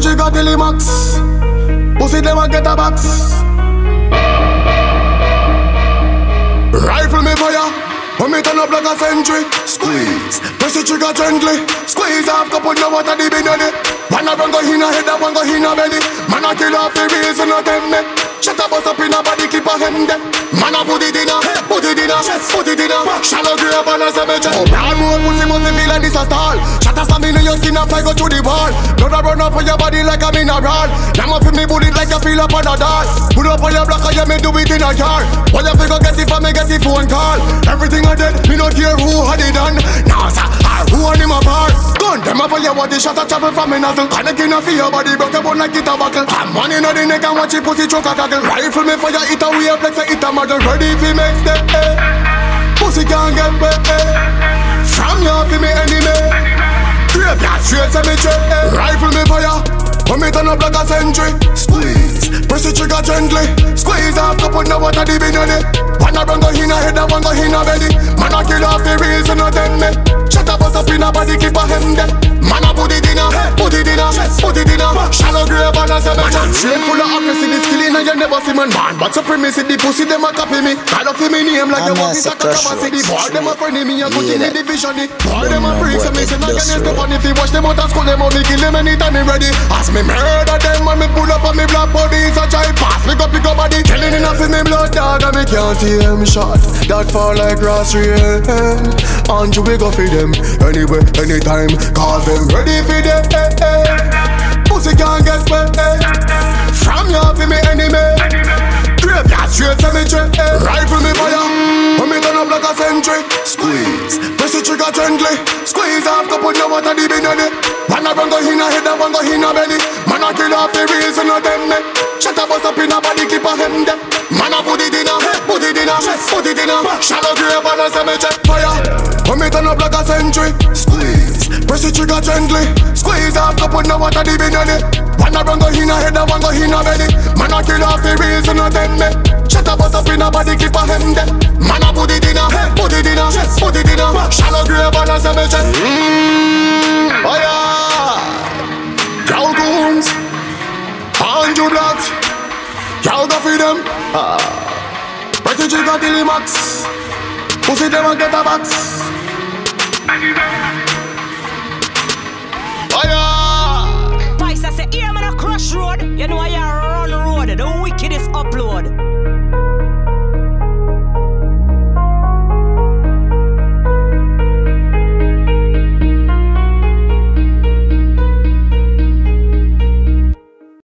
trigger till the max. Pussy them a get a box. Rifle me fire, when me turn up like a sentry. Squeeze, press the trigger gently. Squeeze half cup with no water deep in it. One a run go in a head, that one go in a belly. Man a kill off the reason of them me. Shut up bust up in a body, keep a hem them. Man a put it in a, put it in a, put it in a. Shallow grave and a cemetery. Bad boy pussy must feel like this a stall. Shut up stamina in your skin and fly go through the wall. Blood a run up for your body like a mineral. Now me feel me bullet like you feel up on a doll. Put up on your block and you me do it in a yard. Well you figure get it from me get the phone call. Everything I did, me not care who had it done. Nah sir, who on him a bar. Gun them up for your body, shot a travel from me nothing. Connecting off for your body, broke your bone like it a buckle. I'm money in the neck and watch it pussy choke a tackle. Rifle me for your hit a wave like say it a model. Ready if he makes the pussy can't get wet from you for me enemy. Graveyard straight cemetery. Rifle me for ya, when me turn up like a sentry. Squeeze, press the trigger gently. Squeeze half cup with no water deep in it. One a run go in a head and one go in a belly. Man a kill off the reason of them me. Shut up bust up in a body, keep a hem them. Man a put it in a, put it in a, put it in a. Shallow grave and a cemetery. Straight full of accuracy, this killing and you never see man. But supremacy, the pussy them a copy me. Call up for me name like you want it a capacity. Boy them a friend me, you put in the division. Boy them a freak, so me say like an step on. If you watch them out of school, them out me kill them anytime me ready. Ask me murder them when me pull up on me black body. So try pass, pick up body. Killing enough in me blood dog and me can't hear me shot. That fall like grass rain. And you we go for them anyway, anytime. Cause them ready for them. Pussy can't get wet from you for me enemy. Graveyard straight cemetery. Rifle me fire, when me turn up like a sentry. Squeeze, press the trigger gently. Squeeze half cup with no water deep in it. One a run go in a head and one go in a belly. Man a kill off the reason of them me. Shut up bust up in a body, keep a hem them. Man a put it in a, put it in a, put it in a. Shallow grave and a cemetery. Fire, when me turn up like a sentry. Squeeze, press the trigger gently. Squeeze half cup with no water deep in it. One a run go in a head and one go in a belly. Man a kill off the reason of them me. Shut up bust up in a body, keep a hem them. Man a put it in a, put it in a, put it in a. Shallow grave and a cemetery. Fire, cow goons, 100 blocks. Y'all go for them. Press the trigger till the max. Pussy them and get a box. Fire. Vice I say, here man a crush road. You know I run road. The wickedest upload.